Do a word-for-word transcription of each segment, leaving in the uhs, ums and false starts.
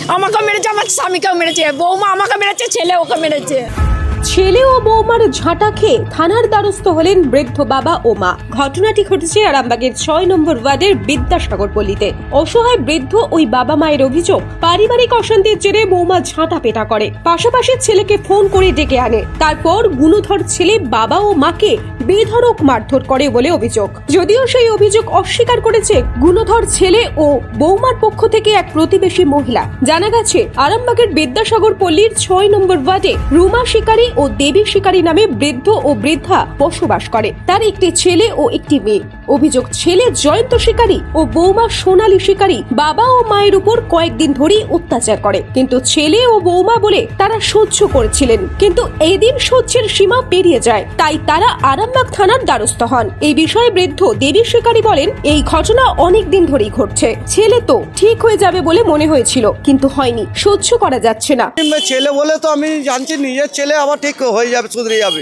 আমাকে মেরেছে, আমার স্বামীকেও মেরেছে, বৌমা আমাকে মেরেছে, ছেলে ওকে মেরেছে। ছেলে ও বৌমার ঝাঁটা খেয়ে থানার দ্বারস্থ হলেন বৃদ্ধ বাবা ও মা। ঘটনাটি ঘটেছে আরামবাগের ছয় নম্বর ওয়ার্ডের বিদ্যাসাগর পল্লীতে। অসহায় বৃদ্ধ ওই বাবা মায়ের অভিযোগ, পারিবারিক অশান্তির জেরে বৌমা ঝাঁটা পেটা করে, পাশাপাশি ছেলেকে ফোন করে ডেকে আনে। তারপর গুণধর ছেলে বাবা ও মাকে বেধড়ক মারধর করে বলে অভিযোগ। যদিও সেই অভিযোগ অস্বীকার করেছে গুণধর ছেলে ও বৌমার পক্ষ থেকে এক প্রতিবেশী মহিলা। জানা গেছে আরামবাগের বিদ্যাসাগর পল্লীর ছয় নম্বর ওয়ার্ডে রুমা শিকারী ও দেবী শিকারী নামে বৃদ্ধ ও বৃদ্ধা বসবাস করে। তার একটি ছেলে ও একটি মেয়ে। অভিযোগ, ছেলে জয়ন্ত শিকারী ও বৌমা সোনালী শিকারী বাবা ও মায়ের উপর কয়েকদিন ধরেই অত্যাচার করে, কিন্তু ছেলে ও বৌমা বলে তারা সহ্য করেছিলেন। কিন্তু এদিন সহ্যের সীমা পেরিয়ে যায়, তাই তারা আরামবাগ থানার দ্বারস্থ হন। এই বিষয়ে বৃদ্ধ দেবী শিকারী বলেন, এই ঘটনা অনেক দিন ধরেই ঘটছে। ছেলে তো ঠিক হয়ে যাবে বলে মনে হয়েছিল, কিন্তু হয়নি, সহ্য করা যাচ্ছে না। ছেলে বলে তো আমি জানছি নিজের ছেলে আবার ঠিক হয়ে যাবে, সুধরে যাবে।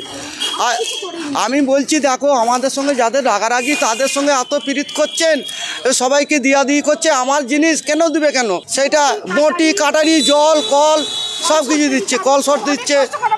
আমি বলছি দেখো, আমাদের সঙ্গে যাদের রাগারাগি তাদের সঙ্গে এত পীড়িত করছেন, সবাইকে দিয়া দিয়ে করছে, আমার জিনিস কেন দিবে কেন? সেটা বটি কাটারি জল কল সব কিছু দিচ্ছে, কল শর্ট দিচ্ছে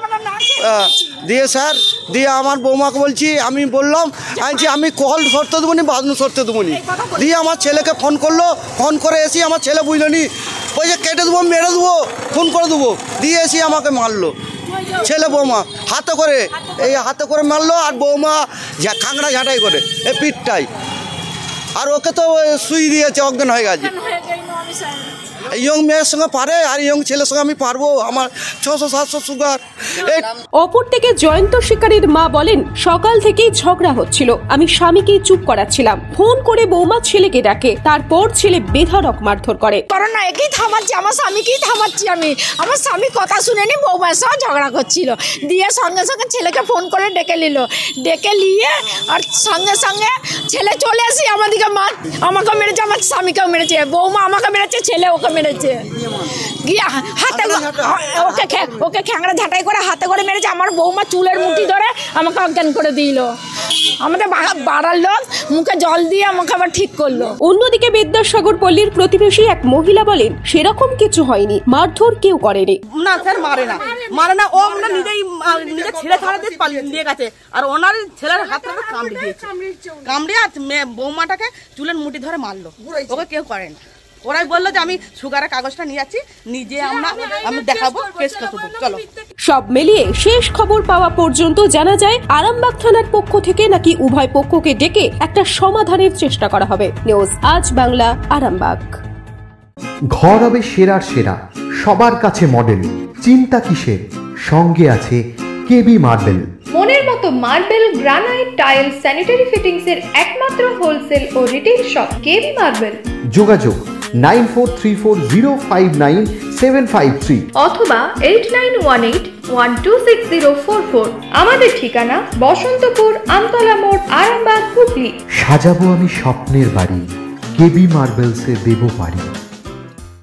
দিয়ে স্যার দিয়ে আমার বৌমাকে বলছি, আমি বললাম আনছি আমি কল সরতে দেবো নি, বাথরুম সরতে দেবো নি। দিয়ে আমার ছেলেকে ফোন করলো, ফোন করে এসে আমার ছেলে বুঝলো নি, বলছে কেটে দেবো, মেরে দেবো, ফোন করে দেবো। দিয়ে এসে আমাকে মারলো ছেলে বৌমা, হাতে করে এই হাতে করে মারলো, আর বৌমা খাংড়া ঝাঁটাই করে এই পিঠটাই, আর ওকে তো সুই দিয়েছে, অজ্ঞান হয়ে গেছে। ইয়ং মেয়ের সঙ্গে পারে আর ইয়ং ছেলের সঙ্গে আমি পারবো? আমার ছশো সাতশো সুগার। অপর থেকে জয়ন্ত শিকারীর মা বলেন, সকাল থেকেই ঝগড়া হচ্ছিল, আমি স্বামীকে চুপ করাচ্ছিলাম, ফোন করে বৌমা ছেলেকে ডাকে, তারপর ছেলে বেধড়ক মারধর করে। করোনা একই থামাচ্ছি, আমার স্বামীকেই থামাচ্ছি আমি, আমার স্বামী কথা শুনেনি, বৌমার সঙ্গে ঝগড়া করছিল। দিয়ে সঙ্গে সঙ্গে ছেলেকে ফোন করে ডেকে নিল, ডেকে নিয়ে আর সঙ্গে সঙ্গে ছেলে চলে আসি আমাদেরকে মার, আমাকে মেরেছে, আমার স্বামীকেও মেরেছে, বৌমা আমাকে মেরেছে, ছেলে ওকে মেরেছে। গিয়ে হাতে ওকে ওকে খ্যাংড়া ঝাঁটাই করে হাতে করে মেরেছে। আমার বৌমা চুলের মুঠি ধরে আমাকে অজ্ঞান করে দিল। আমাদের বাড়ার লোক মুখে জল দিয়ে আমাকে আবার ঠিক করলো। অন্যদিকে বিদ্যাসাগর পল্লীর প্রতিবেশী এক মহিলা বলেন, সেরকম কিছু হয়নি, মারধর কেউ করেনি। না স্যার, মারে না মারে না ও আমরা নিজেই নিজের ছেলে ছাড়াতে দিয়ে গেছে, আর ওনার ছেলের হাতটা কামড়ে দিয়েছে, কামড়ে আর বৌমাটাকে চুলের মুঠি ধরে মারলো। ওকে কেউ করে না। ওরাই বললো যে আমি সুগারের কাগজটা নিয়ে যাচ্ছি, নিজে আমরা আমি দেখাবো, কেস করবো, চলো। সব মিলিয়ে শেষ খবর পাওয়া পর্যন্ত জানা যায় আরামবাগ থানার পক্ষ থেকে নাকি উভয় পক্ষকে ডেকে একটা সমাধানের চেষ্টা করা হবে। নিউজ আজ বাংলা, আরামবাগ। ঘর হবে সেরার সেরা, সবার কাছে মডেল, চিন্তা কিসের? সঙ্গে আছে কেবি মার্বেল। মনের মতো marble, granite, tile, sanitary fittings এর একমাত্র হোলসেল ও রিটেল শপ কেবি মার্বেল। যোগাযোগ nine four three four zero five nine seven five three অথবা eight nine one eight one two six zero four four. আমাদের ঠিকানা বসন্তপুর, আমতলা মোড়, আরামবাগ, হুগলি। সাজাবো আমি স্বপ্নের বাড়ি, কেবি মার্বেলসে দেবো বাড়ি।